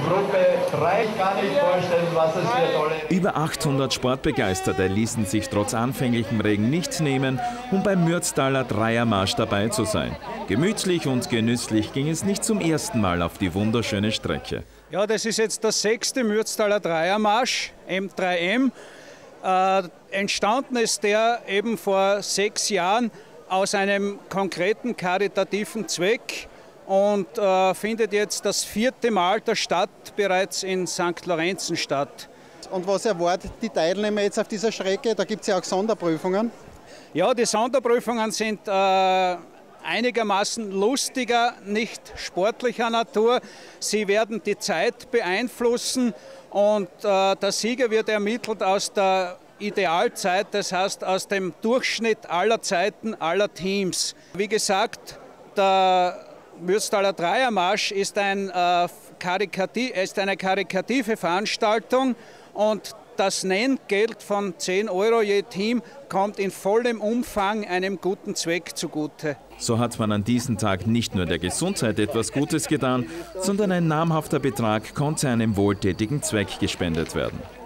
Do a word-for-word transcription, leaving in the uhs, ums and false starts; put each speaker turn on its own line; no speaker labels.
Gruppe drei. Ich kann nicht vorstellen, was es für tolle...
Über achthundert Sportbegeisterte ließen sich trotz anfänglichem Regen nichts nehmen, um beim Mürztaler Dreiermarsch dabei zu sein. Gemütlich und genüsslich ging es nicht zum ersten Mal auf die wunderschöne Strecke.
Ja, das ist jetzt der sechste Mürztaler Dreiermarsch, M drei M. Äh, entstanden ist der eben vor sechs Jahren aus einem konkreten karitativen Zweck und äh, findet jetzt das vierte Mal der Stadt bereits in Sankt Lorenzen statt.
Und was erwartet die Teilnehmer jetzt auf dieser Strecke? Da gibt es ja auch Sonderprüfungen.
Ja, die Sonderprüfungen sind äh, einigermaßen lustiger, nicht sportlicher Natur. Sie werden die Zeit beeinflussen und äh, der Sieger wird ermittelt aus der Idealzeit, das heißt aus dem Durchschnitt aller Zeiten aller Teams. Wie gesagt, der Mürztaler Dreiermarsch ist, ein, äh, Karikativ, ist eine karikative Veranstaltung und das Nenngeld von zehn Euro je Team kommt in vollem Umfang einem guten Zweck zugute.
So hat man an diesem Tag nicht nur der Gesundheit etwas Gutes getan, sondern ein namhafter Betrag konnte einem wohltätigen Zweck gespendet werden.